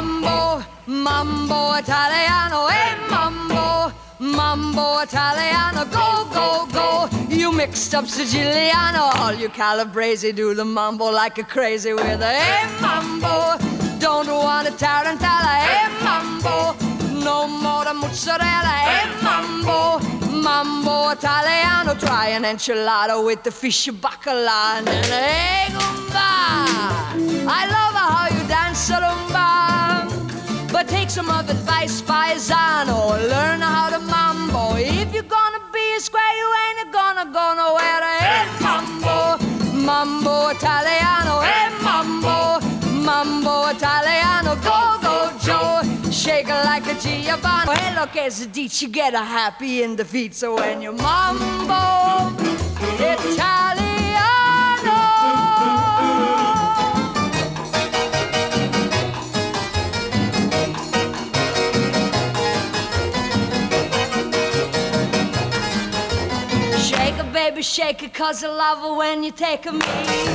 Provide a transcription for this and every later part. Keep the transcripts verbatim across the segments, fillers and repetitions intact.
mambo, mambo Italiano, hey mambo, mambo Italiano, go, go, go. You mixed up Siciliano, all you Calabrese do the mambo like a crazy with a hey mambo. Don't want a tarantella, hey mambo. No more the mozzarella, hey mambo. Mambo Italiano, try an enchilada with the fish bacala and then hey gumba. I love how you dance rumba, but take some of advice, paisano. Learn how to mambo. If you're gonna be a square, you ain't gonna go nowhere. Hey mambo, mambo Italiano, hey mambo, mambo Italiano, go, go, Joe. Shake it like a Giovanni. Hey, look, as a ditch, you get a happy in the feet. So when you mambo Italiano, shake it, baby, shake it, 'cause I love it when you take a me.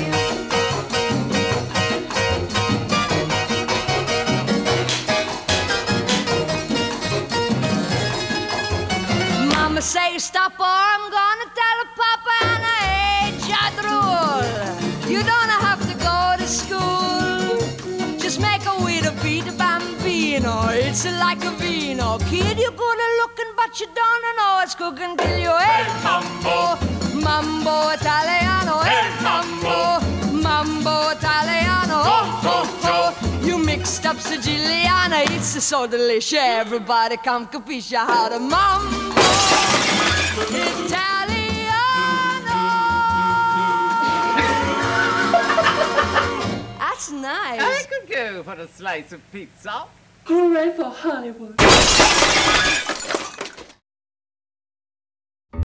Mama say stop or I'm gonna tell a papa and I hate your rule. You don't have to go to school, just make a with a beat a bambino. It's like a vino. Kid, you're good at looking but you don't know it's cooking till you hey mambo, mambo Italiano, hey mambo, mambo Italiano, oh, oh, oh. You mixed up Siciliana, it's so delicious. Everybody come capisce how to mambo Italiano. That's nice. I could go for a slice of pizza. Hooray for Hollywood.